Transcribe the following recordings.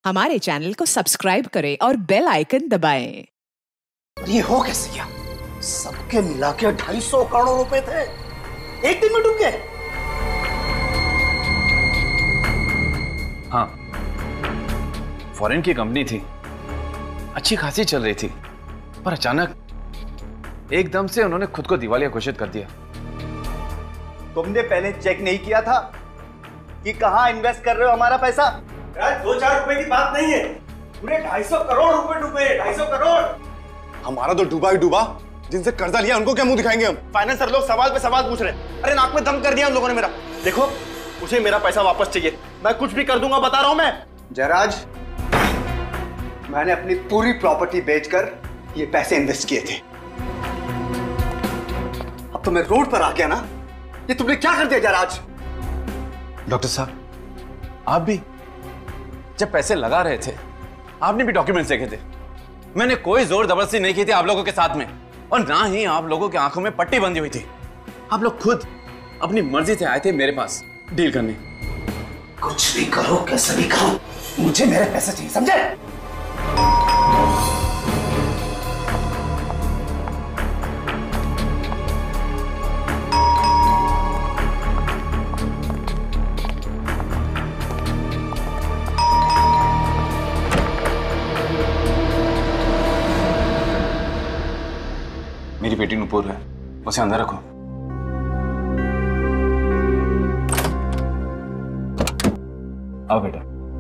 हमारे चैनल को सब्सक्राइब करें और बेल आइकन दबाएं। ये हो कैसे गया? सबके मिला के 250 करोड़ रुपए थे, एक दिन में डूब गए। हाँ, फॉरेन की कंपनी थी, अच्छी खासी चल रही थी, पर अचानक एकदम से उन्होंने खुद को दिवालिया घोषित कर दिया। तुमने पहले चेक नहीं किया था कि कहां इन्वेस्ट कर रहे हो हमारा पैसा? यार 2-4 रुपए की बात नहीं है, पूरे 250 करोड़ रुपए डूबे। 250 करोड़ हमारा तो डूबा ही डूबा। जिनसे कर्जा लिया उनको क्या मुंह दिखाएंगे हम? फाइनेंसर लोग सवाल पे सवाल पूछ रहे हैं। अरे नाक में दम कर दिया उन लोगों ने मेरा। देखो, मुझे मेरा पैसा वापस चाहिए, मैं कुछ भी कर दूंगा, बता रहा हूं मैं। जयराज, मैंने अपनी पूरी प्रॉपर्टी बेचकर ये पैसे इन्वेस्ट किए थे। अब तो मैं रोड पर आ गया ना। ये तुमने क्या कर दिया जयराज? डॉक्टर साहब, आप भी जब पैसे लगा रहे थे, आपने भी डॉक्यूमेंट्स देखे थे। मैंने कोई जोर जबरदस्ती नहीं की थी आप लोगों के साथ में, और ना ही आप लोगों की आंखों में पट्टी बंधी हुई थी। आप लोग खुद अपनी मर्जी से आए थे मेरे पास डील करने। कुछ भी करो, कैसे भी करो, मुझे मेरे पैसे चाहिए, समझे? मेरी बेटी नुपुर है, उसे अंदर रखो। आओ बेटा।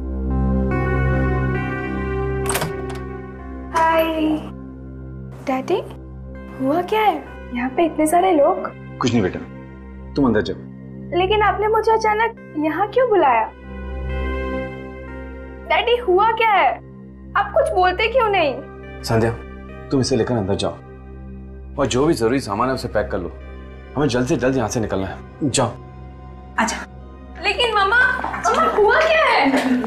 हाय डैडी, हुआ क्या है? यहाँ पे इतने सारे लोग। कुछ नहीं बेटा, तुम अंदर जाओ। लेकिन आपने मुझे अचानक यहाँ क्यों बुलाया? डैडी, हुआ क्या है? आप कुछ बोलते क्यों नहीं? संध्या, तुम इसे लेकर अंदर जाओ और जो भी जरूरी सामान है उसे पैक कर लो। हमें जल्द से जल्द यहाँ से निकलना है। जाओ। आजा। लेकिन मामा, हुआ क्या है?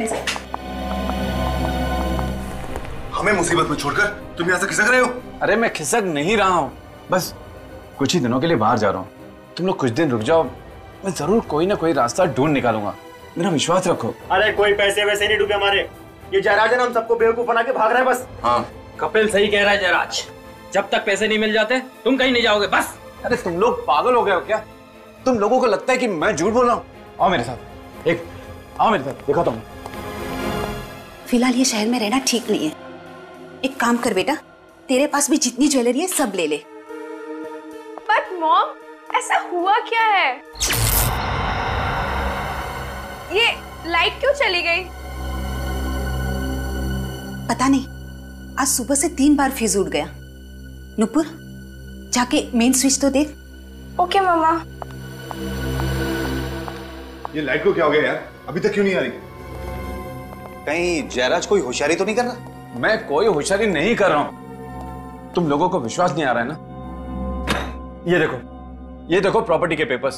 हमें मुसीबत में छोड़कर तुम यहाँ से खिसक रहे हो? अरे मैं खिसक नहीं रहा हूँ, बस कुछ ही दिनों के लिए बाहर जा रहा हूँ। तुम लोग कुछ दिन रुक जाओ, मैं जरूर कोई ना कोई रास्ता ढूंढ निकालूंगा, मेरा विश्वास रखो। अरे कोई पैसे वैसे नहीं डूबे हमारे। ये जयराज है ना, हम सबको बेवकूफ बना के भाग रहा है बस। हाँ, कपिल सही कह रहा है जयराज, जब तक पैसे नहीं मिल जाते तुम कहीं नहीं जाओगे बस। अरे तुम लोग पागल हो गए हो क्या? तुम लोगों को लगता है कि मैं झूठ बोल रहा हूँ? आओ मेरे साथ, आओ मेरे साथ, दिखाता हूँ। फिलहाल ये शहर में रहना ठीक नहीं है। एक काम कर बेटा, तेरे पास भी जितनी ज्वेलरी है सब ले ले। बट मॉम, ऐसा हुआ क्या है? ये लाइट क्यों चली गई? पता नहीं, आज सुबह से 3 बार फ्यूज उड़ गया। नुपुर, जाके मेन स्विच तो देख। ओके मामा। ये लाइट को क्या हो गया यार? अभी तक क्यों नहीं आ रही? कहीं जयराज कोई होशियारी तो नहीं कर रहा? मैं कोई होशियारी नहीं कर रहा हूँ, तुम लोगों को विश्वास नहीं आ रहा है ना? ये देखो प्रॉपर्टी के पेपर्स।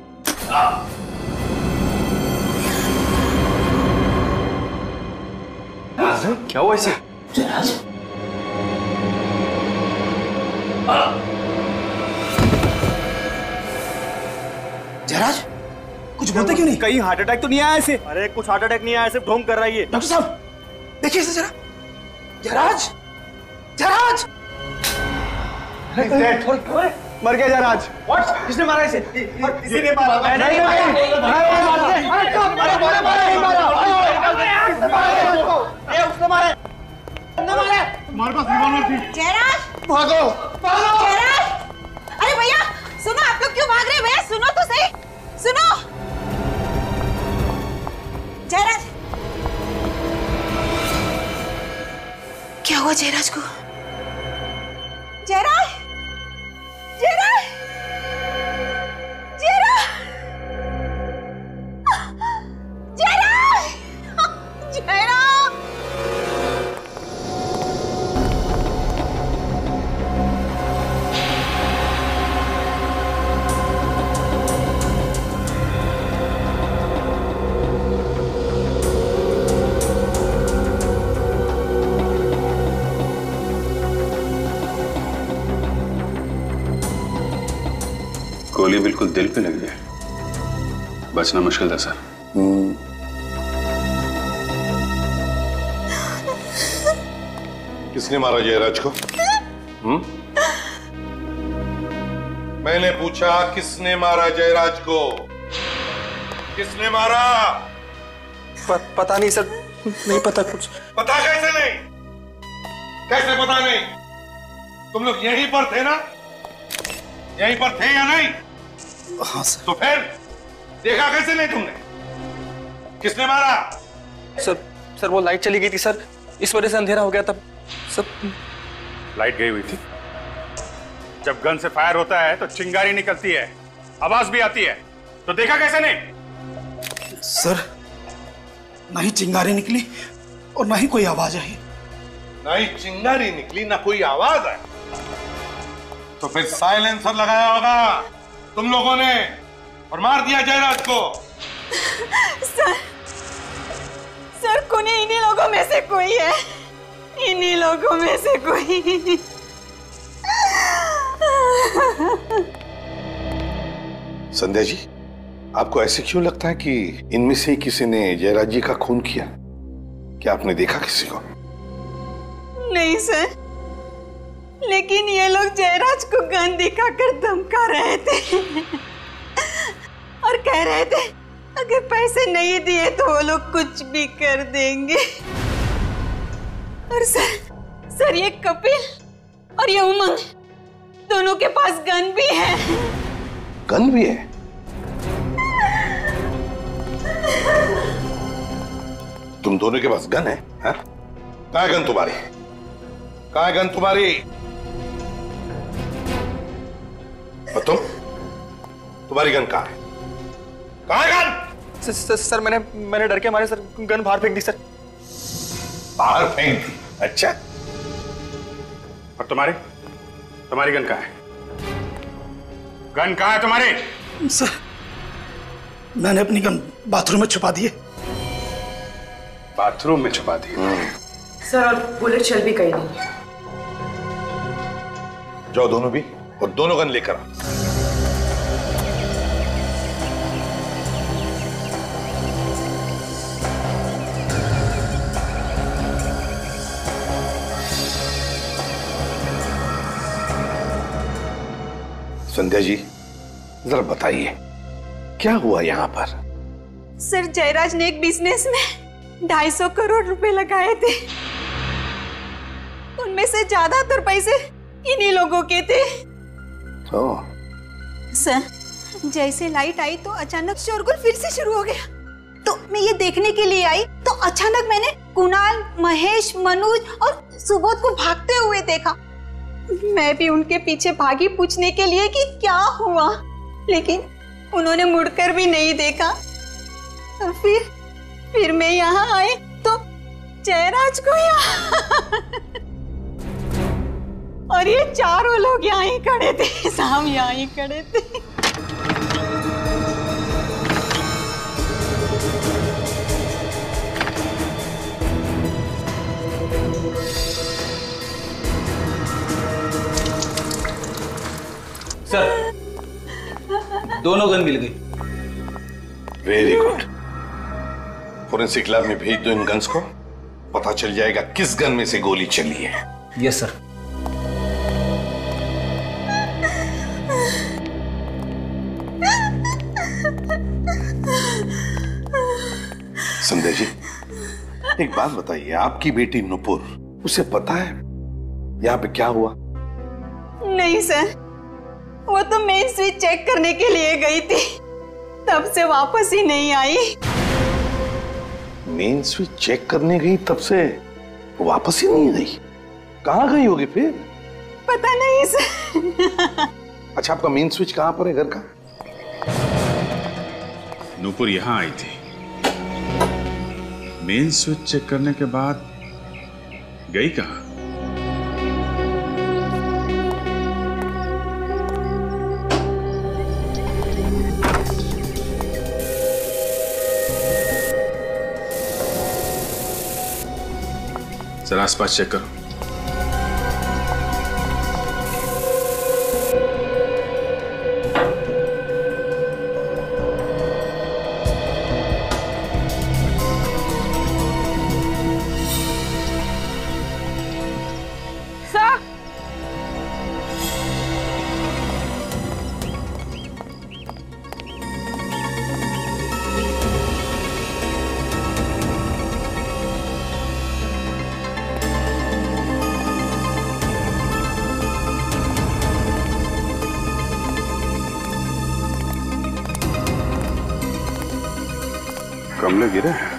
क्या हुआ इसे? जयराज, जयराज, कुछ बोलते क्यों नहीं? कहीं हार्ट अटैक तो नहीं आया इसे? अरे कुछ हार्ट अटैक नहीं आया, सिर्फ ढोंग कर रहा है ये। डॉक्टर साहब, देखिए इसे जरा। जयराज, जयराज, मर गया जयराज। व्हाट? किसने मारा इसे? इसी ने मारा। मैंने नहीं मारा। ये उसने मारा। हमारे पास रिवॉल्वर थी। जयराज, भागो, भागो। जयराज! अरे भैया सुनो, आप लोग क्यों भाग रहे हैं? भैया सुनो तो सही, सुनो। जयराज, क्या हुआ जयराज को? जयराज, जयराज, जयराज, जयराज, जयराज! गोली बिल्कुल दिल पे लगी है, बचना मुश्किल था सर। किसने मारा जयराज को? मैंने पूछा किसने मारा जयराज को? किसने मारा? पता नहीं सर, नहीं पता कुछ। पता कैसे नहीं? कैसे पता नहीं? तुम लोग यहीं पर थे ना? यहीं पर थे या नहीं? हाँ सर। तो फिर देखा कैसे नहीं तुमने? किसने मारा? सर वो लाइट चली गई थी सर, इस वजह से अंधेरा हो गया तब सब। लाइट गई हुई थी। जब गन से फायर होता है तो चिंगारी निकलती है, आवाज भी आती है, तो देखा कैसे नहीं? सर ना ही चिंगारी निकली और ना ही कोई आवाज आई। ना ही चिंगारी निकली ना कोई आवाज आई, तो फिर साइलेंसर लगाया होगा तुम लोगों ने और मार दिया जयराज को। सर कुनी इन्हीं लोगों में से कोई है, इन्हीं लोगों में से कोई। संध्या जी, आपको ऐसे क्यों लगता है कि इनमें से किसी ने जयराज जी का खून किया? क्या आपने देखा किसी को? नहीं सर, लेकिन ये लोग जयराज को गन दिखाकर धमका रहे थे और कह रहे थे अगर पैसे नहीं दिए तो वो लोग कुछ भी कर देंगे। और सर ये कपिल और ये उमंग दोनों के पास गन भी है। गन भी है? तुम दोनों के पास गन है? हाँ? कहाँ है गन तुम्हारी? कहाँ है गन तुम्हारी? और तुम्हारी गन कहाँ है? कहाँ है गन? सर मैंने डर के मारे सर गन बाहर फेंक दी सर। बाहर फेंक दी? अच्छा। और तुम्हारी गन कहाँ है? गन कहाँ है तुम्हारी? सर मैंने अपनी गन बाथरूम में छुपा दी है। बाथरूम में छुपा दी? सर और बुलेट शेल भी कहीं नहीं। जाओ दोनों भी, और दोनों गन लेकर आओ। संध्या जी जरा बताइए क्या हुआ यहाँ पर? सर जयराज ने एक बिजनेस में 250 करोड़ रुपए लगाए थे, उनमें से ज्यादातर पैसे इन्हीं लोगों के थे। सर जैसे लाइट आई तो अचानक शोरगुल फिर से शुरू हो गया, तो मैं ये देखने के लिए आई तो अचानक मैंने कुणाल, महेश, मनोज और सुबोध को भागते हुए देखा। मैं भी उनके पीछे भागी पूछने के लिए कि क्या हुआ, लेकिन उन्होंने मुड़कर भी नहीं देखा। और फिर मैं यहाँ आई तो जयराज को यहाँ और ये चारों लोग यहाँ ही खड़े थे, साम यहाँ ही खड़े थे। सर दोनों गन मिल गई। Very good. फोरेंसिक लैब में भेज दो इन गन्स को, पता चल जाएगा किस गन में से गोली चली है। Yes sir. संध्या जी एक बात बताइए, आपकी बेटी नुपुर, उसे पता है यहाँ पे क्या हुआ? नहीं सर, वो तो मेन स्विच चेक करने के लिए गई थी, तब से वापस ही नहीं आई। मेन स्विच चेक करने गई तब से वापस ही नहीं गई? कहाँ गई होगी फिर? पता नहीं सर। अच्छा आपका मेन स्विच कहाँ पर है घर का? नूपुर यहाँ आई थी, मेन स्विच चेक करने के बाद गई कहाँ? जरा आसपास चेक करो। गमले गिरे हैं।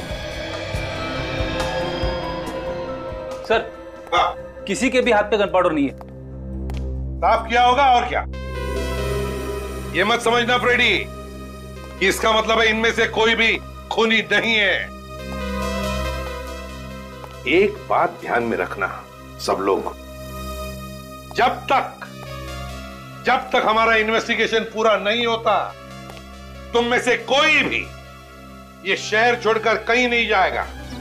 सर, किसी के भी हाथ पे गन पाउडर नहीं है। साफ किया होगा और क्या। ये मत समझना फ्रेडी कि इसका मतलब है इनमें से कोई भी खूनी नहीं है। एक बात ध्यान में रखना सब लोग, जब तक हमारा इन्वेस्टिगेशन पूरा नहीं होता, तुम में से कोई भी ये शहर छोड़कर कहीं नहीं जाएगा।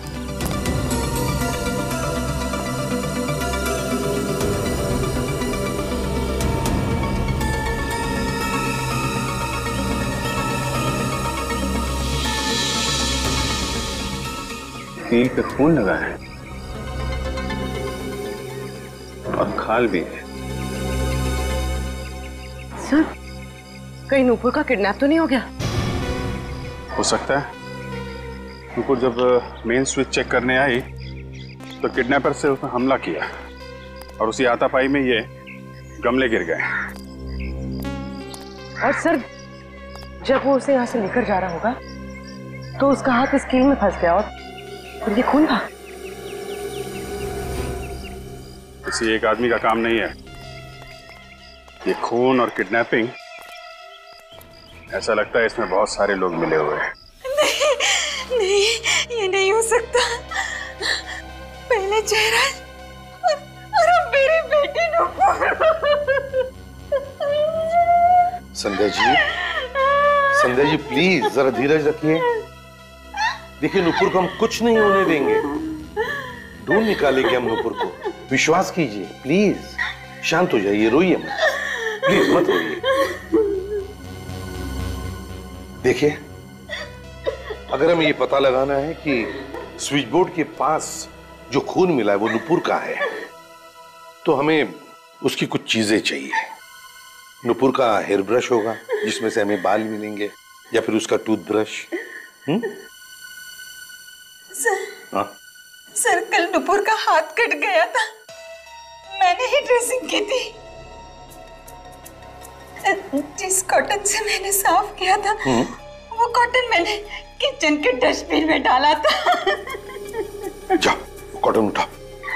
कील पे खून लगा है और खाल भी है। सर, कहीं नूपुर का किडनैप तो नहीं हो गया? हो सकता है। नूपुर जब मेन स्विच चेक करने आई तो किडनैपर से उसने हमला किया और उसी हाथापाई में ये गमले गिर गए। और सर, जब वो उसे यहाँ से लेकर जा रहा होगा तो उसका हाथ इस कील में फंस गया और फिर ये खून था। किसी एक आदमी का काम नहीं है ये खून और किडनैपिंग। ऐसा लगता है इसमें बहुत सारे लोग मिले हुए हैं। नहीं, ये नहीं हो सकता। पहले जयराज और अब मेरी बेटी नूपुर। संध्या जी प्लीज जरा धीरज रखिए। देखिए नूपुर को हम कुछ नहीं होने देंगे, ढूंढ निकालेंगे हम नूपुर को। विश्वास कीजिए, प्लीज शांत हो जाइए, रोइए मत, प्लीज मत रोइए। देखिए, अगर हमें ये पता लगाना है कि स्विच बोर्ड के पास जो खून मिला है वो नूपुर का है, तो हमें उसकी कुछ चीजें चाहिए। नूपुर का हेयर ब्रश होगा जिसमें से हमें बाल मिलेंगे, या फिर उसका टूथब्रश। सर, कल नूपुर का हाथ कट गया था, मैंने ही ड्रेसिंग की थी। जिस कॉटन से मैंने साफ किया था वो कॉटन मैंने किचन के डस्टबिन में डाला था। जा, कॉटन उठा।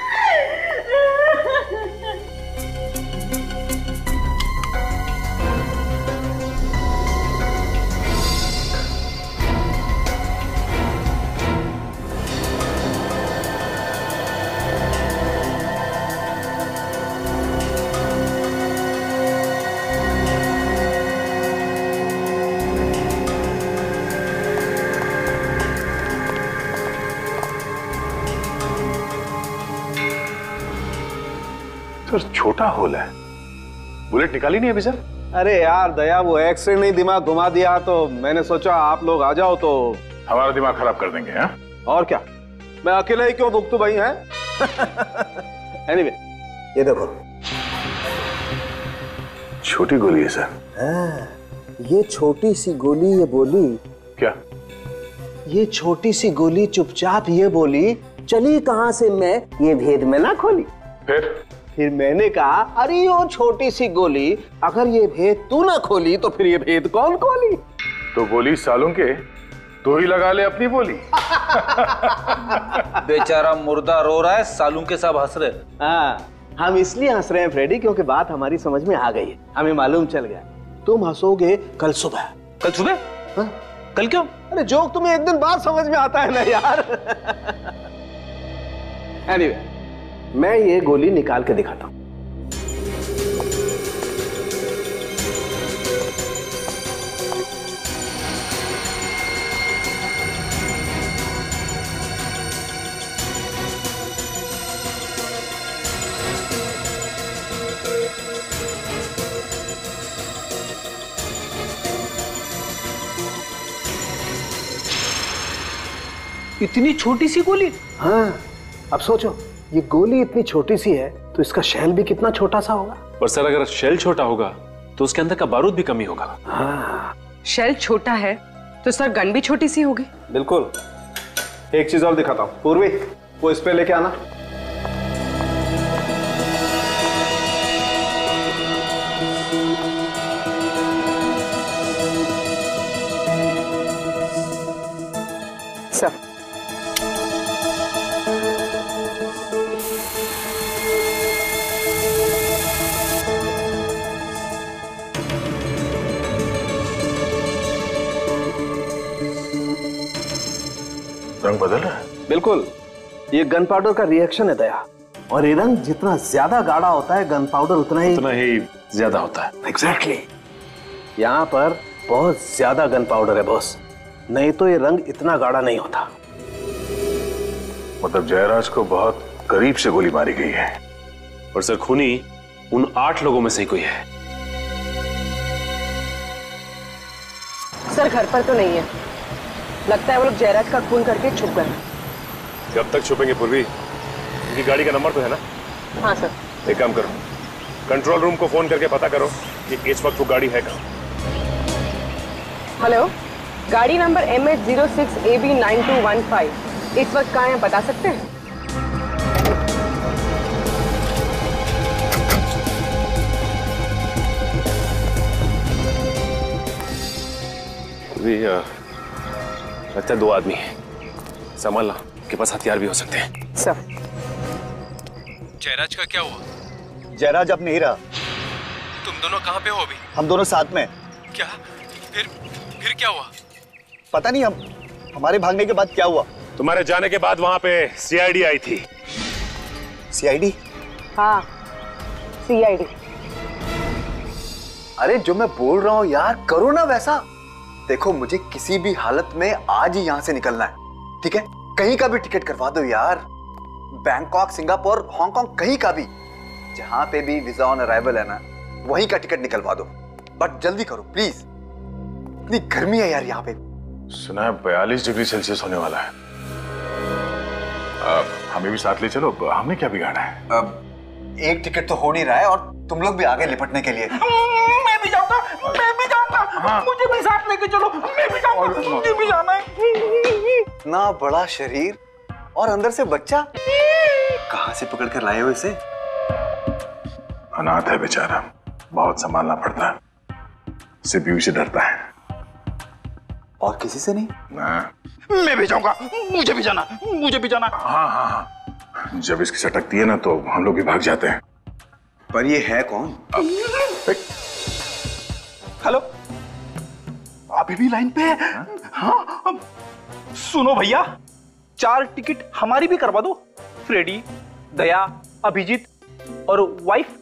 सर, छोटा होल है, बुलेट निकाली नहीं अभी सर? अरे यार दया, वो एक्सरे नहीं दिमाग घुमा दिया तो मैंने सोचा आप लोग आ जाओ तो हमारा दिमाग खराब कर देंगे। हाँ? और क्या, मैं अकेले ही क्यों भुगतू भाई हैं? एनीवे, ये देखो, छोटी गोली है सर। ये छोटी सी गोली ये बोली क्या? ये छोटी सी गोली चुपचाप ये बोली, चली कहां से मैं ये भेद में ना खोली। फिर मैंने कहा, अरे वो छोटी सी गोली, अगर ये भेद तू ना खोली तो फिर ये भेद कौन खोली? तो गोली सालों के तू ही लगा ले अपनी बोली। बेचारा मुर्दा रो रहा है, सालू के सब हंस रहे। हाँ, हम इसलिए हंस रहे हैं फ्रेडी क्योंकि बात हमारी समझ में आ गई है, हमें मालूम चल गया। तुम हंसोगे कल सुबह। कल सुबह? हाँ? कल क्यों? अरे जोक तुम्हें एक दिन बाद समझ में आता है ना यार। एनीवे, मैं ये गोली निकाल के दिखाता हूं। इतनी छोटी सी गोली? हाँ, अब सोचो, ये गोली इतनी छोटी सी है तो इसका शेल भी कितना छोटा सा होगा। पर सर, अगर शेल छोटा होगा तो उसके अंदर का बारूद भी कम ही होगा। हाँ, शेल छोटा है तो सर गन भी छोटी सी होगी। बिल्कुल। एक चीज और दिखाता हूँ, पूर्वी वो इस पे लेके आना। बदल रहा है। बिल्कुल, ये गन पाउडर का रिएक्शन है दया। और ये रंग जितना ज्यादा गाढ़ा होता है, गन पाउडर उतना ही ज्यादा होता है। एग्जैक्टली। यहाँ पर बहुत ज्यादा गन पाउडर है बॉस, नहीं तो ये रंग इतना गाढ़ा नहीं होता। मतलब जयराज को बहुत करीब से गोली मारी गई है। और सर खूनी उन 8 लोगों में से कोई है। सर घर पर तो नहीं है, लगता है वो लोग जयराज का खून करके छुप गए। कब तक छुपेंगे पूर्वी? उनकी गाड़ी का नंबर तो है ना? हाँ सर। एक काम करो, कंट्रोल रूम को फोन करके पता करो कि इस वक्त वो गाड़ी है कहाँ। हेलो, गाड़ी नंबर MH06AB9215 इस वक्त कहाँ है बता सकते हैं? लगता है 2 आदमी हैं, संभालना, के पास हथियार भी हो सकते हैं। सर जयराज का क्या हुआ? जयराज अब नहीं रहा। तुम दोनों कहाँ पे हो अभी? हम दोनों साथ में। क्या? फिर क्या हुआ? पता नहीं, हमारे भागने के बाद क्या हुआ। तुम्हारे जाने के बाद वहां पे सीआईडी आई थी। सीआईडी? हाँ, सीआईडी। अरे जो मैं बोल रहा हूँ यार, करो ना वैसा। देखो, मुझे किसी भी हालत में आज ही यहाँ से निकलना है, ठीक है? कहीं का भी टिकट करवा दो यार, बैंकॉक, सिंगापुर, हांगकांग, कहीं का भी, जहां पे भी वीजा ऑन अराइवल है ना, वहीं का टिकट निकलवा दो। बट जल्दी करो प्लीज, इतनी गर्मी है यार यहाँ पे। सुना है 42 डिग्री सेल्सियस होने वाला है। हमें भी साथ ले चलो, हमने क्या बिगाड़ा है? अब एक टिकट तो हो नहीं रहा है और तुम लोग भी आगे लिपटने के लिए। मैं भी जाऊंगा, मैं भी जाऊंगा। हाँ। मुझे भी साथ लेके चलो, मैं भी जाऊंगा, मुझे भी जाना है। इतना बड़ा शरीर और अंदर से बच्चा, कहाँ से पकड़ कर लाए हो इसे? अनाथ है बेचारा, बहुत संभालना पड़ता है, सिर्फ से डरता है। और किसी से नहीं? मैं भी जाऊंगा, मुझे भी जाना, मुझे भी जाना। हाँ हाँ हाँ, जब इसकी सटकती है ना तो हम लोग भी भाग जाते हैं। पर ये है कौन? हेलो, अभी भी लाइन पे है? हाँ, सुनो भैया, 4 टिकट हमारी भी करवा दो। फ्रेडी, दया, अभिजीत और वाइफ।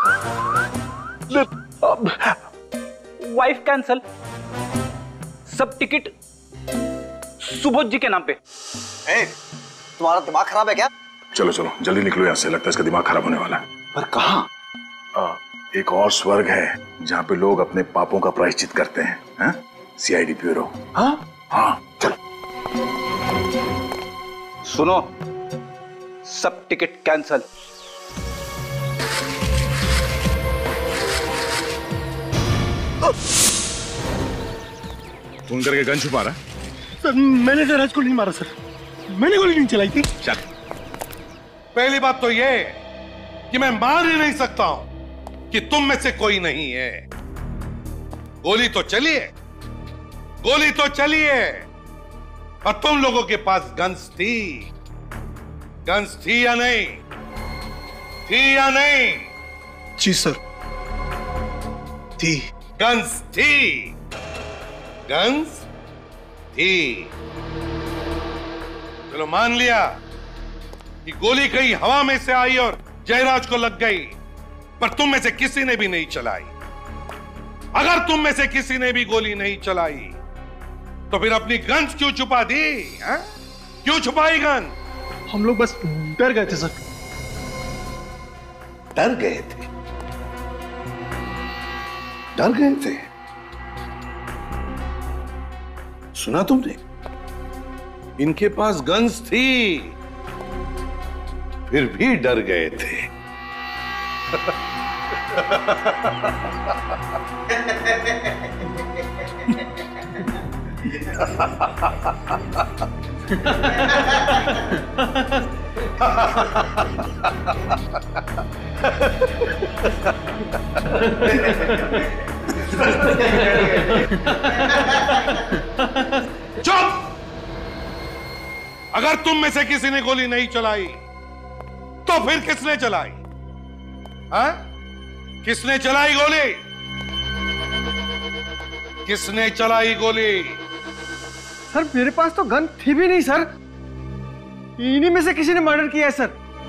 वाइफ कैंसल, सब टिकट सुबोध जी के नाम पे। तुम्हारा दिमाग खराब है क्या? चलो चलो जल्दी निकलो यहाँ से, लगता है इसका दिमाग खराब होने वाला है। पर कहाँ? एक और स्वर्ग है जहाँ पे लोग अपने पापों का प्रायश्चित करते हैं। CID bureau. हाँ हाँ, चलो। सुनो, सब टिकट कैंसल। फोन करके गन छुपा रहा? सर, मैंने जयराज को नहीं मारा सर, मैंने गोली नहीं चलाई थी। चल। पहली बात तो ये कि मैं मान ही नहीं सकता हूं कि तुम में से कोई नहीं है। गोली तो चली है, गोली तो चली है, और तुम लोगों के पास गन्स थी। गन्स थी या नहीं? थी या नहीं? जी सर, थी। गन्स थी, गन्स थी। चलो मान लिया कि गोली कहीं हवा में से आई और जयराज को लग गई, पर तुम में से किसी ने भी नहीं चलाई। अगर तुम में से किसी ने भी गोली नहीं चलाई तो फिर अपनी गन क्यों छुपा दी? क्यों छुपाई गन? हम लोग बस डर गए थे सर। डर गए थे? डर गए थे? सुना तुमने? इनके पास गन्स थी, फिर भी डर गए थे। चुप! अगर तुम में से किसी ने गोली नहीं चलाई तो फिर किसने चलाई? हाँ? किसने चलाई गोली? किसने चलाई गोली? सर, मेरे पास तो गन थी भी नहीं सर। इन्हीं में से किसी ने मर्डर किया है सर।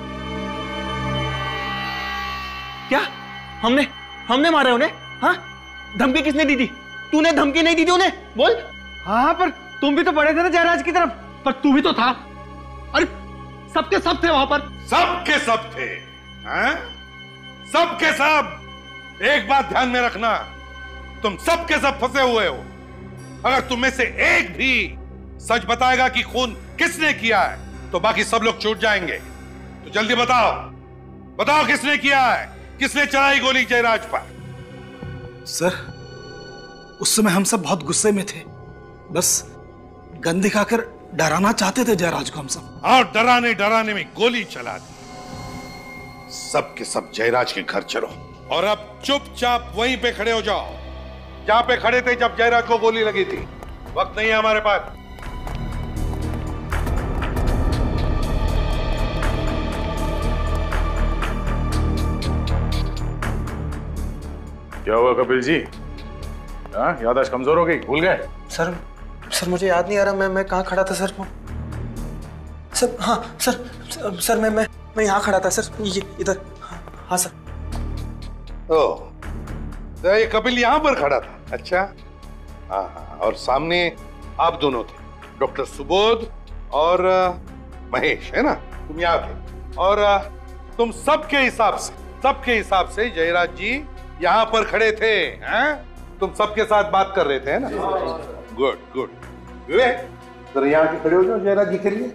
क्या हमने मारा उन्हें? हाँ, धमकी किसने दी थी? तूने धमकी नहीं दी थी उन्हें? बोल। हाँ, पर तुम भी तो पड़े थे ना जयराज की तरफ। पर तू भी तो था। अरे सबके सब थे वहां पर। सबके सब थे, हैं? सबके सब। एक बात ध्यान में रखना, तुम सबके सब फंसे हुए हो। अगर तुम में से एक भी सच बताएगा कि खून किसने किया है तो बाकी सब लोग छूट जाएंगे। तो जल्दी बताओ, बताओ किसने किया है, किसने चलाई गोली जयराज पर? सर, उस समय हम सब बहुत गुस्से में थे, बस गन दिखाकर डराना चाहते थे जयराज को हम सब। और डराने में गोली चला दी। सबके सब जयराज के घर चलो और अब चुपचाप वहीं पे खड़े हो जाओ जहां पे खड़े थे जब जयराज को गोली लगी थी। वक्त नहीं है हमारे पास। क्या हुआ कपिल जी? हाँ, याददाश्त कमजोर हो गई, भूल गए? सर मुझे याद नहीं आ रहा मैं कहाँ खड़ा था सर। सर हाँ सर मैं यहाँ खड़ा था सर, ये इधर। हाँ सर। ओह, तो ये कपिल यहाँ पर खड़ा था? अच्छा, हाँ, और सामने आप दोनों थे, डॉक्टर सुबोध और महेश, है ना? तुम यहाँ थे और तुम सबके हिसाब से जयराज जी यहाँ पर खड़े थे, हैं? तुम सबके साथ बात कर रहे थे, है ना? गुड। विवेक, जरा यहाँ के खड़े हो जाओ जयराज जी के लिए।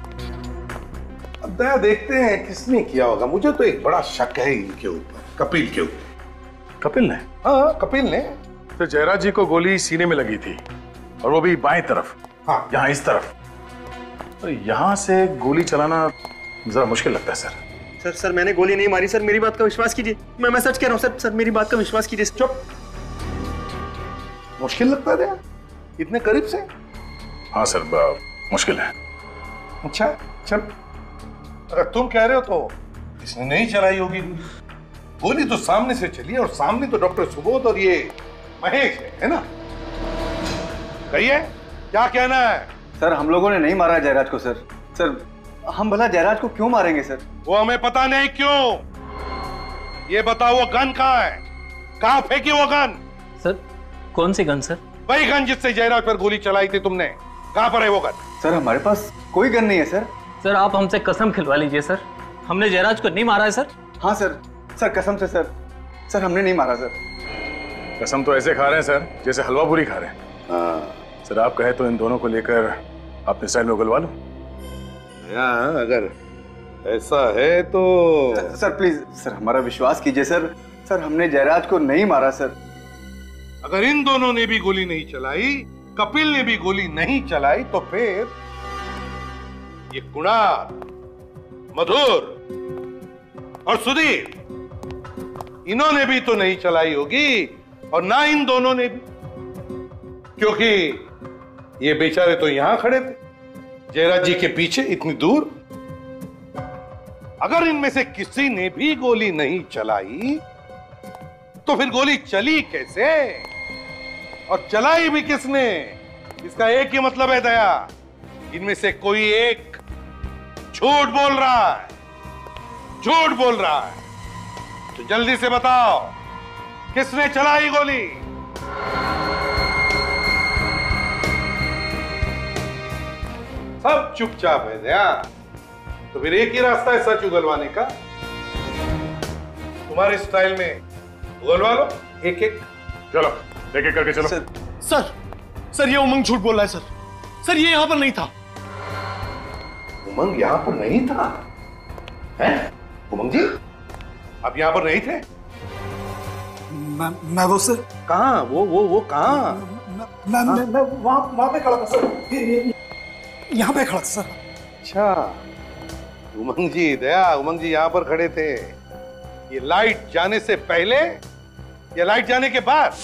अब दया देखते हैं किसने किया होगा। मुझे तो एक बड़ा शक है इनके ऊपर, कपिल के ऊपर। कपिल ने? हाँ, कपिल ने। तो जयराज जी को गोली सीने में लगी थी और वो भी बाएं तरफ। हाँ, यहाँ इस तरफ। तो यहाँ से गोली चलाना जरा मुश्किल लगता है सर। सर मैंने गोली नहीं मारी सर, मेरी बात का विश्वास कीजिए। मैं सच कह रहा हूँ सर, मेरी बात का विश्वास कीजिए। चुप। मुश्किल लगता है दया? इतने करीब से? हाँ सर, मुश्किल है। अच्छा चल, अगर तुम कह रहे हो तो इसने नहीं चलाई होगी गोली। तो सामने से चली और सामने तो डॉक्टर सुबोध और ये महेश है ना? कहिए, क्या कहना है? सर हम लोगों ने नहीं मारा जयराज को सर। सर हम भला जयराज को क्यों मारेंगे सर? वो हमें पता नहीं क्यों। ये बताओ वो गन कहाँ है? कहाँ फेंकी वो गन? सर कौन सी गन सर? वही गन जिससे जयराज पर गोली चलाई थी तुमने। कहाँ पर है वो गन? सर हमारे पास कोई गन नहीं है सर। सर आप हमसे कसम खिलवा लीजिए सर, हमने जयराज को नहीं मारा है सर। हाँ सर कसम से सर हमने नहीं मारा सर। कसम तो ऐसे खा रहे हैं सर जैसे हलवा पूरी खा रहे हैं। हाँ सर आप कहे तो इन दोनों को लेकर अपने साइड में उगलवा लो। अगर ऐसा है तो सर प्लीज सर हमारा विश्वास कीजिए सर। सर हमने जयराज को नहीं मारा सर। अगर इन दोनों ने भी गोली नहीं चलाई, कपिल ने भी गोली नहीं चलाई, तो फिर ये कुणाल, मधुर और सुधीर, इन्होंने भी तो नहीं चलाई होगी और ना इन दोनों ने भी, क्योंकि ये बेचारे तो यहां खड़े थे जयराज जी के पीछे इतनी दूर। अगर इनमें से किसी ने भी गोली नहीं चलाई तो फिर गोली चली कैसे और चलाई भी किसने? इसका एक ही मतलब है दया, इनमें से कोई एक झूठ बोल रहा है, झूठ बोल रहा है। तो जल्दी से बताओ किसने चलाई गोली? सब चुपचाप है दया। तो फिर एक ही रास्ता है सच उगलवाने का। तुम्हारे स्टाइल में उगलवा लो एक एक। चलो एक एक करके चलो। सर ये उमंग झूठ बोल रहा है सर ये यहां पर नहीं था। उमंग यहाँ पर नहीं था? हैं? उमंग जी आप यहाँ पर नहीं थे? मैं वो सर कहाँ? वो कहाँ? मैं वहां पे खड़ा था सर, यहाँ पे खड़ा था सर। अच्छा उमंग जी, दया उमंग जी यहाँ पर खड़े थे। ये लाइट जाने से पहले या लाइट जाने के बाद?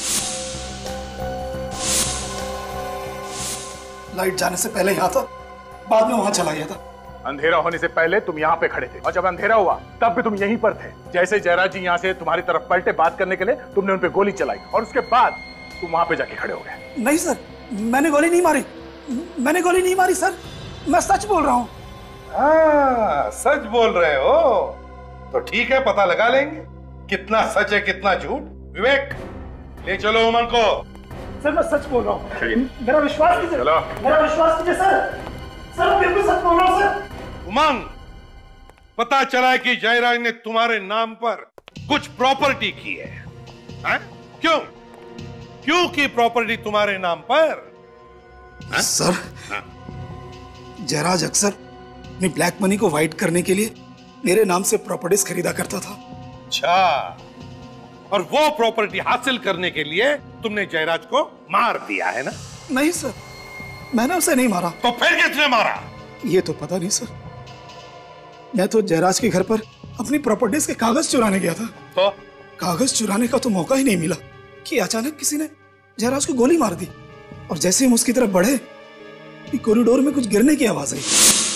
लाइट जाने से पहले यहाँ था, बाद में वहां चला गया था। अंधेरा होने से पहले तुम यहाँ पे खड़े थे और जब अंधेरा हुआ तब भी तुम यहीं पर थे। जैसे जयराज जी यहाँ से तुम्हारी तरफ पलटे बात करने के लिए, तुमने उन पे गोली चलाई और उसके बाद तुम वहां पे जाके खड़े हो गए। नहीं सर, मैंने गोली नहीं मारी, मैंने गोली नहीं मारी सर, मैं सच बोल रहा हूँ। हाँ, सच बोल रहे हो तो ठीक है, पता लगा लेंगे कितना सच है कितना झूठ। विवेक, ले चलो उमंग को। सर मैं सच बोल रहा हूँ, मेरा विश्वास कीजिए, मेरा विश्वास कीजिए सर, सर बिल्कुल सच बोल रहा हूँ सर। उमंग, पता चला है कि जयराज ने तुम्हारे नाम पर कुछ प्रॉपर्टी की है, हाँ? क्यों की प्रॉपर्टी तुम्हारे नाम पर? हाँ? सर, हाँ? जयराज अक्सर अपनी ब्लैक मनी को वाइट करने के लिए मेरे नाम से प्रॉपर्टीज खरीदा करता था। अच्छा, और वो प्रॉपर्टी हासिल करने के लिए तुमने जयराज को मार दिया है ना? नहीं सर, मैंने उसे नहीं मारा। तो फिर किसने मारा? ये तो पता नहीं सर। मैं तो जयराज के घर पर अपनी प्रॉपर्टीज के कागज चुराने गया था। तो कागज चुराने का तो मौका ही नहीं मिला कि अचानक किसी ने जयराज को गोली मार दी, और जैसे हम उसकी तरफ बढ़े कॉरिडोर में कुछ गिरने की आवाज आई।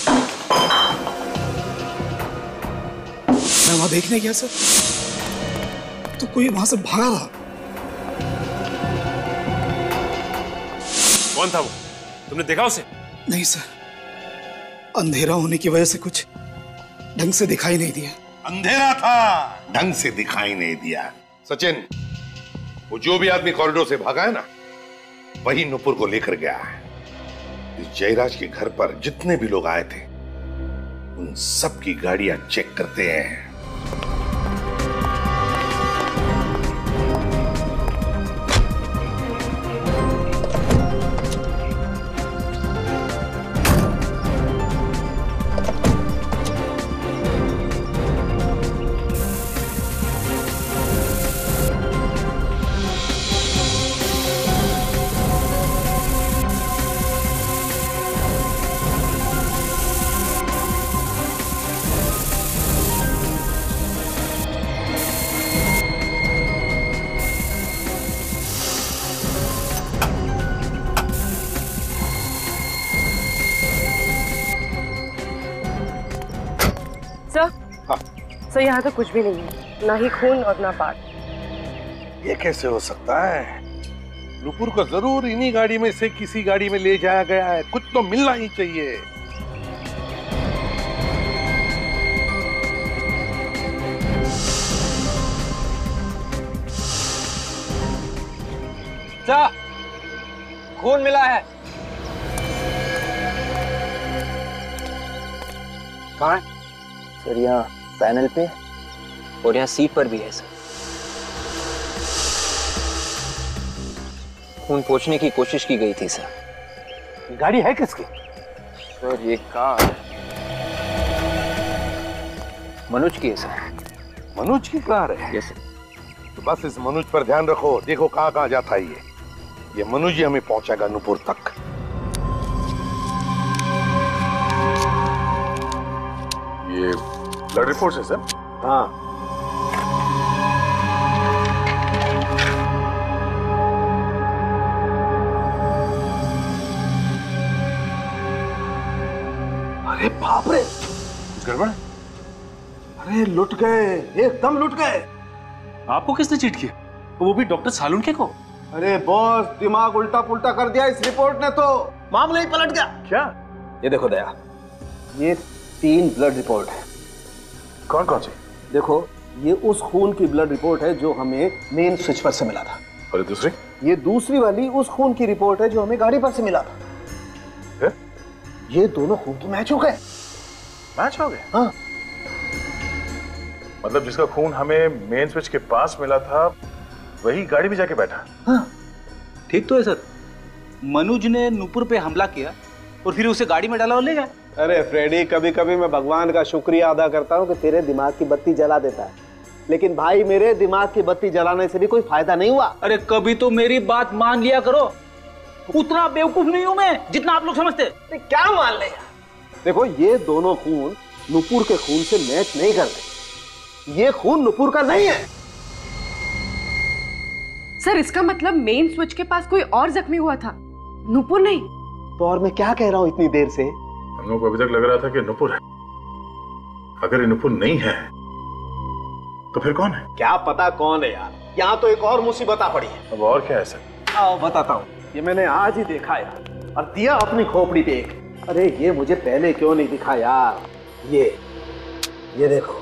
मैं वहां देखने गया सर, तो कोई वहां से भागा था। कौन था वो? तुमने देखा उसे? नहीं सर, अंधेरा होने की वजह से कुछ ढंग से दिखाई नहीं दिया। अंधेरा था, ढंग से दिखाई नहीं दिया। सचिन, वो जो भी आदमी कॉरिडोर से भागा है ना, वही नुपुर को लेकर गया है। इस जयराज के घर पर जितने भी लोग आए थे, उन सब की गाड़ियां चेक करते हैं। सर यहाँ तो कुछ भी नहीं है, ना ही खून और ना पार्ट। ये कैसे हो सकता है? नुपुर को जरूर इन्हीं गाड़ी में से किसी गाड़ी में ले जाया गया है, कुछ तो मिलना ही चाहिए। जा, खून मिला है। कहाँ है? सर यहाँ पैनल पे और यहाँ सीट पर भी है सर। खून पोंछने की कोशिश की गई थी सर। गाड़ी है किसकी? सर ये कार मनोज की है सर। मनोज की कार है? Yes sir. तो बस इस मनोज पर ध्यान रखो, देखो कहाँ कहाँ जाता है ये मनोज ही हमें पहुंचाएगा नुपुर तक। ये ब्लड रिपोर्ट है सर? हाँ। अरे बाप रे, कुछ गड़बड़? अरे लुट गए, एकदम लुट गए। आपको किसने चीट किया? वो भी डॉक्टर सालुंके को? अरे बॉस, दिमाग उल्टा पुल्टा कर दिया इस रिपोर्ट ने, तो मामला ही पलट गया। क्या? ये देखो दया, ये 3 ब्लड रिपोर्ट है। कौन कौन सी? देखो, ये उस खून की ब्लड रिपोर्ट है जो हमें मेन स्विच पर से मिला था। और दूसरी? ये दूसरी वाली उस खून की रिपोर्ट है जो हमें गाड़ी पर से मिला था। है? ये दोनों खून तो मैच हो गए। मैच हो गए? हाँ। मतलब जिसका खून हमें मेन स्विच के पास मिला था, वही गाड़ी में जाके बैठा? हाँ। ठीक तो है सर। मनोज ने नुपुर पे हमला किया और फिर उसे गाड़ी में डाला और ले गया। अरे फ्रेडी, कभी कभी मैं भगवान का शुक्रिया अदा करता हूँ कि तेरे दिमाग की बत्ती जला देता है, लेकिन भाई मेरे दिमाग की बत्ती जलाने से भी कोई फायदा नहीं हुआ। अरे कभी तो मेरी बात मान लिया करो, उतना बेवकूफ नहीं हूं मैं जितना आप लोग समझते। क्या मान ले? देखो, ये दोनों खून नुपुर के खून से मैच नहीं करते। ये खून नुपुर का नहीं है। सर इसका मतलब मेन स्विच के पास कोई और जख्मी हुआ था, नुपुर नहीं। तो और मैं क्या कह रहा हूं इतनी देर से? हम लोग को अभी तक लग रहा था कि नुपुर है। अगर ये नुपुर नहीं है तो फिर कौन है? क्या पता कौन है यार, यहाँ तो एक और मुसीबत आ पड़ी है। अब और क्या है सर? आओ बताता हूँ। ये मैंने आज ही देखा यार, और दिया अपनी खोपड़ी पे एक। अरे ये मुझे पहले क्यों नहीं दिखा यार? ये देखो।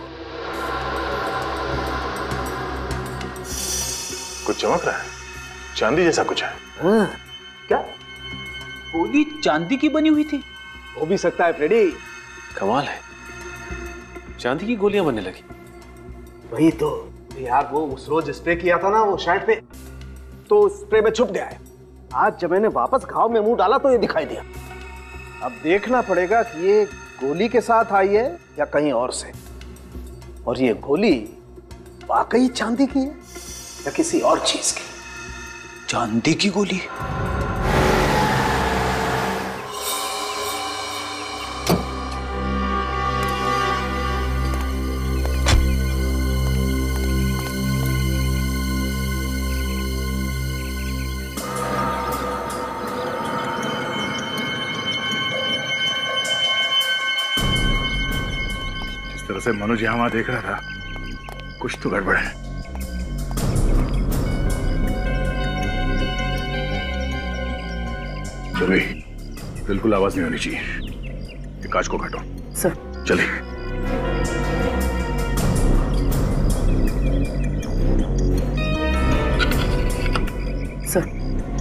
कुछ चमक रहा है, चांदी जैसा कुछ है। हाँ, क्या गोली चांदी की बनी हुई थी? हो भी सकता है फ्रेडी। कमाल है, चांदी की गोलियां बनने लगी। वही तो यार, वो उस रोज स्प्रे किया था ना वो शर्ट पे, तो स्प्रे में छुप गया है। आज जब मैंने वापस घाव में मुंह डाला तो ये दिखाई दिया। अब देखना पड़ेगा कि ये गोली के साथ आई है या कहीं और से, और ये गोली वाकई चांदी की है या किसी और चीज की। चांदी की गोली? से मनोज यहाँ वहां देख रहा था, कुछ तो गड़बड़ है। चलो बिल्कुल आवाज नहीं होनी चाहिए। ये कांच को काटो। सर। चलिए। सर।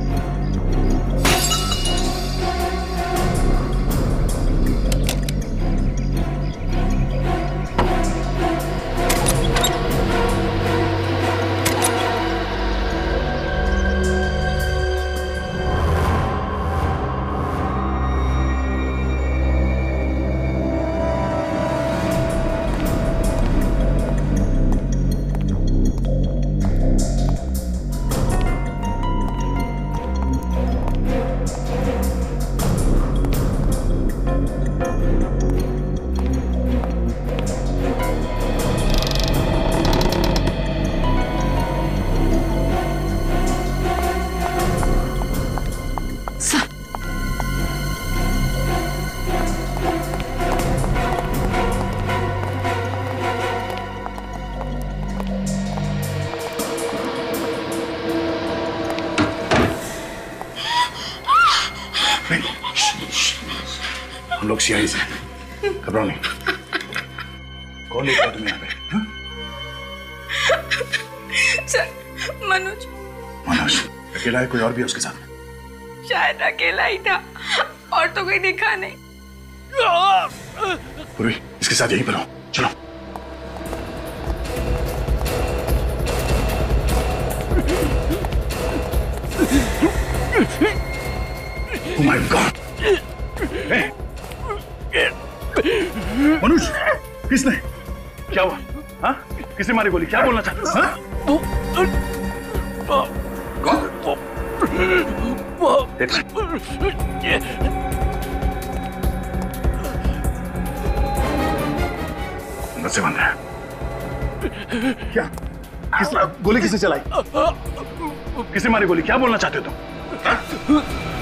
हम लोग सीआई से, घबराओ नहीं। कौन लेकर आया तुम्हें यहाँ पे? सर, मनोज। मनोज अकेला है, कोई और भी है उसके साथ? शायद अकेला ही था, और तो कोई दिखा नहीं। पूर्वी, इसके साथ यहीं पर हो, चलो। Oh my God! Hey! Manoj, किसने? क्या हुआ? हाँ? किसने मारी गोली? क्या बोलना चाहते हो? अंदर से बंद है। क्या? गोली किसने चलाई? किसने मारी गोली? क्या बोलना चाहते हो तुम?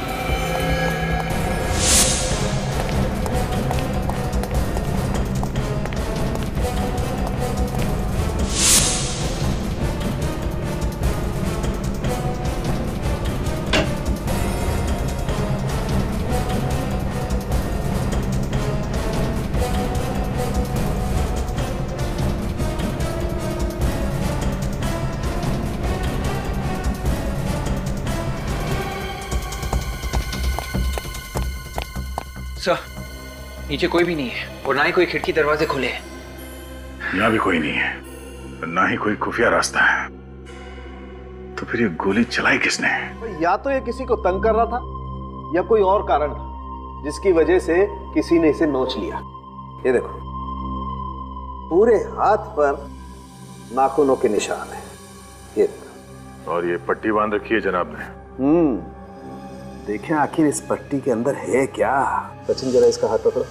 सर, नीचे कोई भी नहीं है और ना ही कोई खिड़की दरवाजे खुले हैं। यहाँ भी कोई नहीं है, ना ही कोई खुफिया रास्ता है। तो फिर ये गोली चलाई किसने? या तो ये किसी को तंग कर रहा था या कोई और कारण था जिसकी वजह से किसी ने इसे नोच लिया। ये देखो, पूरे हाथ पर नाखूनों के निशान है। ये देखो। और ये पट्टी बांध रखी है जनाब ने। देखें आखिर इस पट्टी के अंदर है क्या। सचिन जरा इसका हाथ पकड़ो।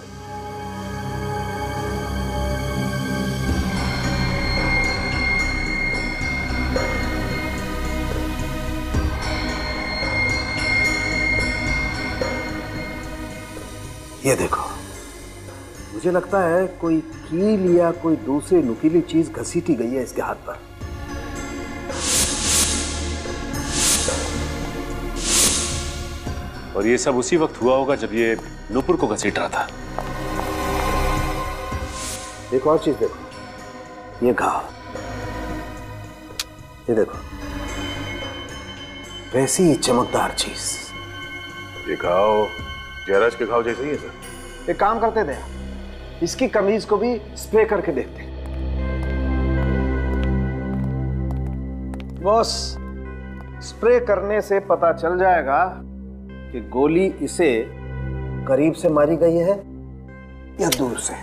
ये देखो, मुझे लगता है कोई कील या कोई दूसरी नुकीली चीज घसीटी गई है इसके हाथ पर। और ये सब उसी वक्त हुआ होगा जब ये नुपुर को घसीट रहा था। एक और चीज देखो, ये घाव, ये देखो, वैसी ही चमकदार चीज। ये घाव जयराज के घाव जैसे ही है सर। एक काम करते थे, इसकी कमीज को भी स्प्रे करके देखते। बॉस, स्प्रे करने से पता चल जाएगा कि गोली इसे करीब से मारी गई है या दूर से।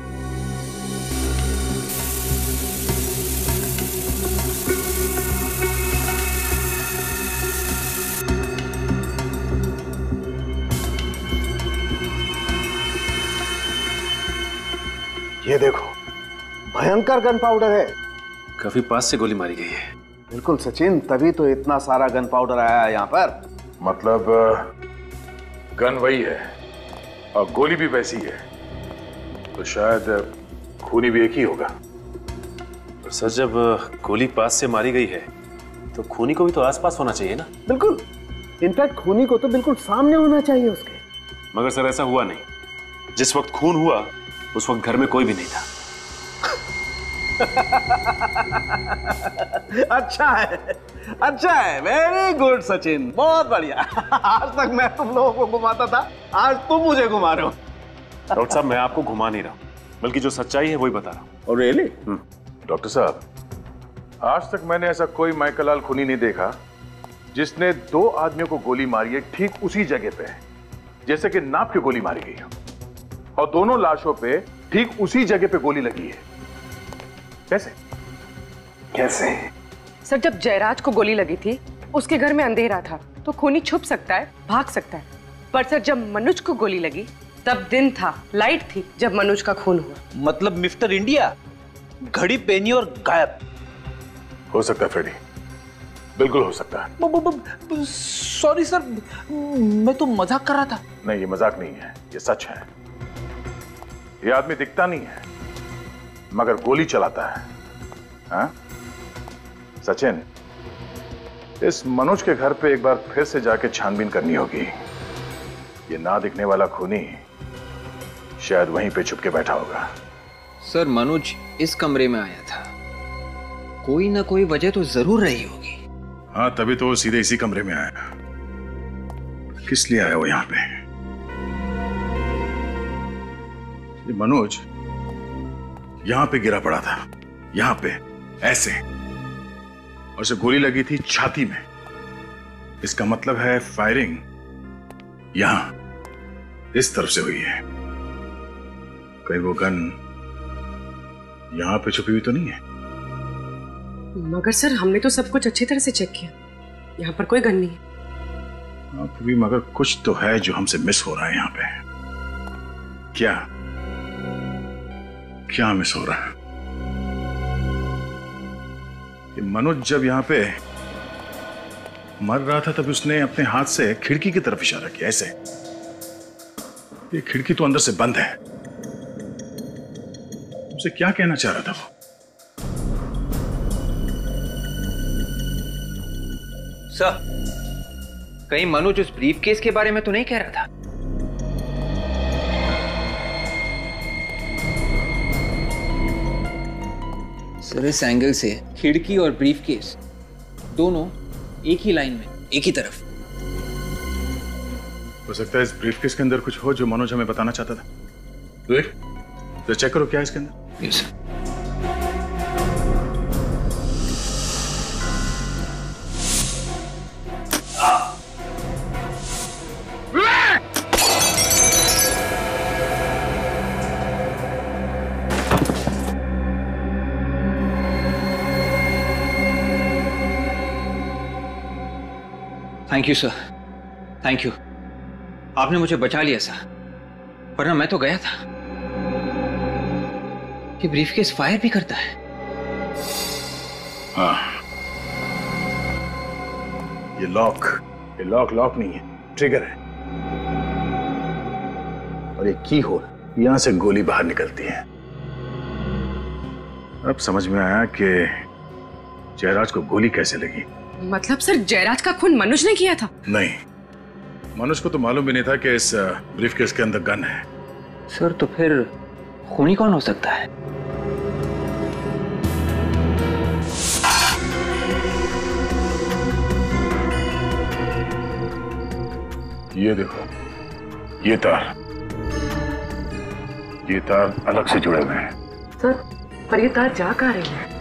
ये देखो, भयंकर गन पाउडर है। काफी पास से गोली मारी गई है। बिल्कुल सचिन, तभी तो इतना सारा गन पाउडर आया है यहाँ पर। मतलब गन वही है और गोली भी वैसी है, तो शायद खूनी भी एक ही होगा। तो सर, जब गोली पास से मारी गई है तो खूनी को भी तो आसपास होना चाहिए ना? बिल्कुल, इनफैक्ट खूनी को तो बिल्कुल सामने होना चाहिए उसके। मगर सर ऐसा हुआ नहीं। जिस वक्त खून हुआ उस वक्त घर में कोई भी नहीं था। अच्छा है, अच्छा है, वेरी गुड सचिन, बहुत बढ़िया। आज तक मैं तुम लोगों को घुमाता था, आज तुम मुझे घुमा रहे हो। डॉक्टर साहब, मैं आपको घुमा नहीं रहा हूं, बल्कि जो सच्चाई है वही बता रहा हूं। और रियली? डॉक्टर साहब, आज तक मैंने ऐसा कोई माइकल खूनी नहीं देखा जिसने 2 आदमियों को गोली मारी है ठीक उसी जगह पे, जैसे कि नाप के गोली मारी गई हो, और दोनों लाशों पे ठीक उसी जगह पे गोली लगी है। कैसे? कैसे? सर, जब जयराज को गोली लगी थी उसके घर में अंधेरा था, तो खूनी छुप सकता है, भाग सकता है। पर सर, जब मनोज को गोली लगी तब दिन था, लाइट थी जब मनोज का खून हुआ। मतलब मिस्टर इंडिया घड़ी पहनी और गायब। हो सकता है फ्रेडी, बिल्कुल हो सकता है। सॉरी सर, मैं तो मजाक कर रहा था। नहीं, ये मजाक नहीं है, ये सच है। ये आदमी दिखता नहीं है मगर गोली चलाता है। हाँ? सचिन, इस मनोज के घर पे एक बार फिर से जाके छानबीन करनी होगी। ये ना दिखने वाला खूनी शायद वहीं पे छुप के बैठा होगा। सर, मनोज इस कमरे में आया था, कोई ना कोई वजह तो जरूर रही होगी। हाँ, तभी तो वो सीधे इसी कमरे में आया। किस लिए आया वो यहाँ पे? ये मनोज यहां पे गिरा पड़ा था, यहां पे ऐसे, और उसे गोली लगी थी छाती में। इसका मतलब है फायरिंग यहां इस तरफ से हुई है। कहीं वो गन यहां पे छुपी हुई तो नहीं है? मगर सर, हमने तो सब कुछ अच्छी तरह से चेक किया, यहाँ पर कोई गन नहीं है। हाँ, भी मगर कुछ तो है जो हमसे मिस हो रहा है यहाँ पे। क्या मिस हो रहा है? कि मनोज जब यहां पे मर रहा था तब उसने अपने हाथ से खिड़की की तरफ इशारा किया, ऐसे। ये खिड़की तो अंदर से बंद है। उसे क्या कहना चाह रहा था वो? सर, कहीं मनोज उस ब्रीफ केस के बारे में तो नहीं कह रहा था? सर, इस एंगल से खिड़की और ब्रीफ केस दोनों एक ही लाइन में, एक ही तरफ। हो सकता है इस ब्रीफ केस के अंदर कुछ हो जो मनोज हमें बताना चाहता था। तो चेक करो क्या है इसके अंदर। Yes sir. Thank you sir, thank you. आपने मुझे बचा लिया सर, वरना मैं तो गया था। ये ब्रीफकेस फायर भी करता है? हाँ, ये लॉक नहीं है, ट्रिगर है। और ये की होल, यहां से गोली बाहर निकलती है। अब समझ में आया कि जयराज को गोली कैसे लगी। मतलब सर, जयराज का खून मनोज ने किया था? नहीं, मनोज को तो मालूम भी नहीं था कि इस ब्रीफकेस के अंदर गन है। सर तो फिर खूनी कौन हो सकता है? ये देखो, ये तार अलग से जुड़े हुए हैं। सर पर ये तार जा कहाँ रही है?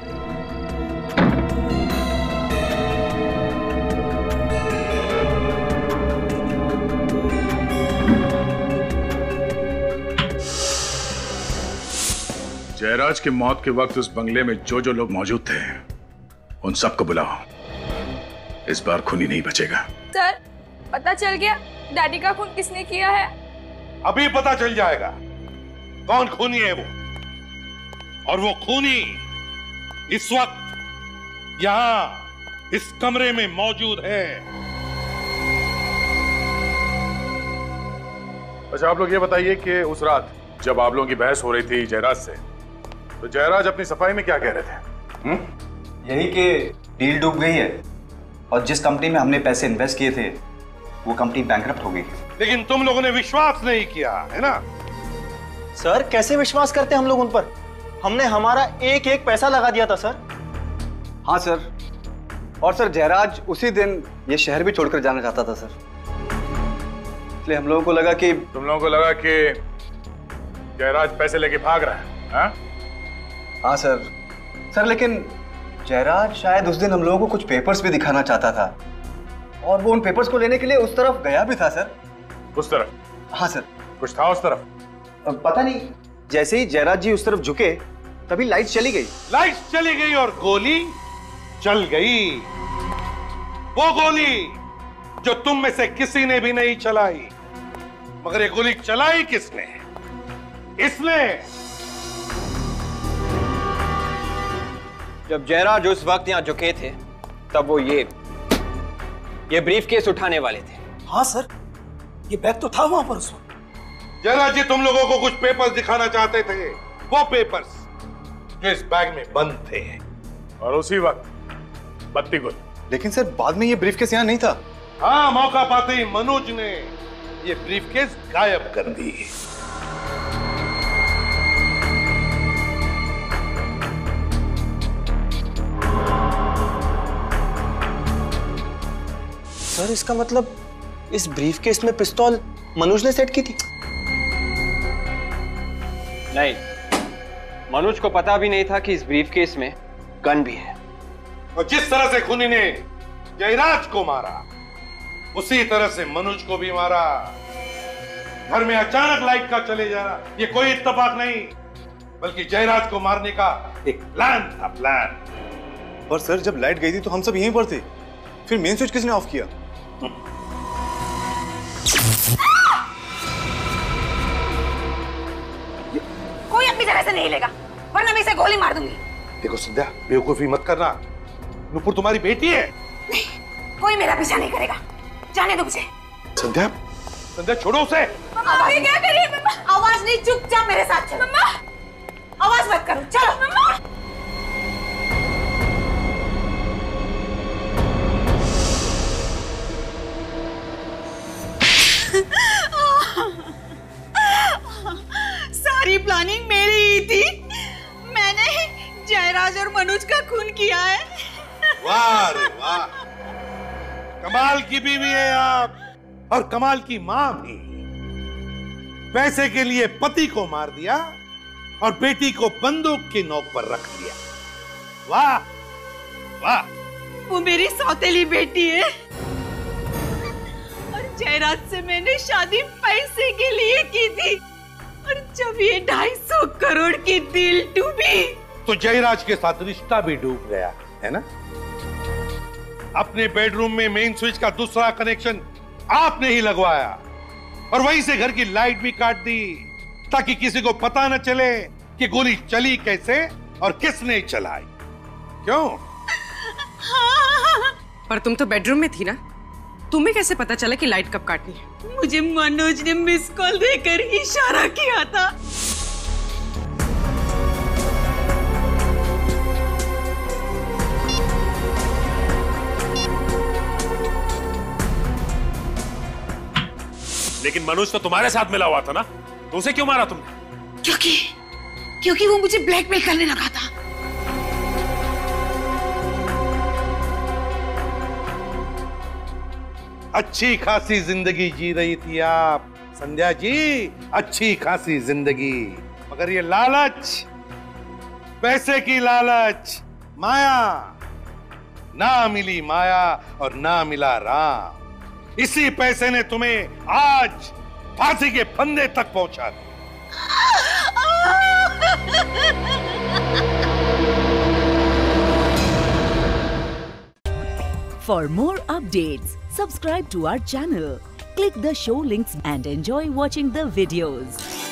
जयराज की मौत के वक्त उस बंगले में जो जो लोग मौजूद थे उन सबको बुलाओ। इस बार खूनी नहीं बचेगा। सर पता चल गया डैडी का खून किसने किया है? अभी पता चल जाएगा कौन खूनी है वो, और वो खूनी इस वक्त यहां इस कमरे में मौजूद है। अच्छा, आप लोग ये बताइए कि उस रात जब आप लोगों की बहस हो रही थी जयराज से, तो जयराज अपनी सफाई में क्या कह रहे थे? यही कि डील डूब गई है और जिस कंपनी में हमने पैसे इन्वेस्ट किए थे वो कंपनी बैंकरप्ट हो गई। लेकिन तुम लोगों ने विश्वास नहीं किया है ना? सर कैसे विश्वास करते हम लोग उन पर? हमने हमारा एक एक पैसा लगा दिया था सर। हाँ सर, और सर जयराज उसी दिन ये शहर भी छोड़कर जाना चाहता था सर, इसलिए हम लोगों को लगा कि तुम लोगों को लगा कि जयराज पैसे लेके भाग रहा है। हाँ? हाँ सर लेकिन जयराज शायद उस दिन हम लोगों को कुछ पेपर्स भी दिखाना चाहता था और वो उन पेपर्स को लेने के लिए उस तरफ गया भी था सर। उस तरफ? हाँ सर। कुछ था उस तरफ? पता नहीं, जैसे ही जयराज जी उस तरफ झुके तभी लाइट चली गई। लाइट चली गई और गोली चल गई। वो गोली जो तुम में से किसी ने भी नहीं चलाई, मगर ये गोली चलाई किसने? इसने। जब जयराज उस वक्त यहाँ झुके थे तब वो ये ब्रीफकेस उठाने वाले थे। हाँ सर, ये बैग तो था वहां पर उस वक्त। जयराज जी तुम लोगों को कुछ पेपर्स दिखाना चाहते थे, वो पेपर्स जो इस बैग में बंद थे। और उसी वक्त बत्ती गुल। लेकिन सर बाद में ये ब्रीफकेस यहाँ नहीं था। हाँ, मौका पाते ही मनोज ने ये ब्रीफकेस गायब कर दी। सर इसका मतलब इस ब्रीफकेस में पिस्तौल मनोज ने सेट की थी? नहीं, मनोज को पता भी नहीं था कि इस ब्रीफकेस में गन भी है। और जिस तरह से खूनी ने जयराज को मारा उसी तरह से मनोज को भी मारा। घर में अचानक लाइट का चले जाना ये कोई इत्तेफाक नहीं, बल्कि जयराज को मारने का एक प्लान था, प्लान। पर सर जब लाइट गई थी तो हम सब यहीं पर थे, फिर मेन स्विच किसने ऑफ किया? कोई अपनी जगह से नहीं लेगा, वरना मैं इसे गोली मार दूंगी। देखो संध्या, बेवकूफी मत करना। नुपुर तुम्हारी बेटी है। नहीं, कोई मेरा पीछा नहीं करेगा, जाने दो मुझे। संध्या, संध्या छोड़ो उसे। मम्मा क्या करिए? मम्मा आवाज नहीं, चुपचाप मेरे साथ चलो। मम्मा आवाज मत करो, चलो। मम्मा सारी प्लानिंग मेरी ही थी। मैंने जयराज और मनोज का खून किया है। वाह रे वाह, कमाल की बीवी है आप, और कमाल की मां भी। पैसे के लिए पति को मार दिया और बेटी को बंदूक की नोक पर रख दिया। वाह वाह। वो मेरी सौतेली बेटी है और जयराज से मैंने शादी पैसे के लिए की थी, और जब ये 250 करोड़ की डील डूबी तो जयराज के साथ रिश्ता भी डूब गया है ना? अपने बेडरूम में मेन स्विच का दूसरा कनेक्शन आपने ही लगवाया और वहीं से घर की लाइट भी काट दी ताकि किसी को पता न चले कि गोली चली कैसे और किसने चलाई। क्यों? पर तुम तो बेडरूम में थी ना, तुम्हें कैसे पता चला कि लाइट कब काटनी है? मुझे मनोज ने मिस कॉल देकर इशारा किया था। लेकिन मनोज तो तुम्हारे साथ मिला हुआ था ना, तो उसे क्यों मारा तुमने? क्योंकि वो मुझे ब्लैकमेल करने लगा था। अच्छी खासी जिंदगी जी रही थी आप संध्या जी, अच्छी खासी जिंदगी, मगर ये लालच, पैसे की लालच, माया, ना मिली माया और ना मिला राम। इसी पैसे ने तुम्हें आज फांसी के फंदे तक पहुंचा दिया। For more updates, subscribe to our channel, click the show links and enjoy watching the videos.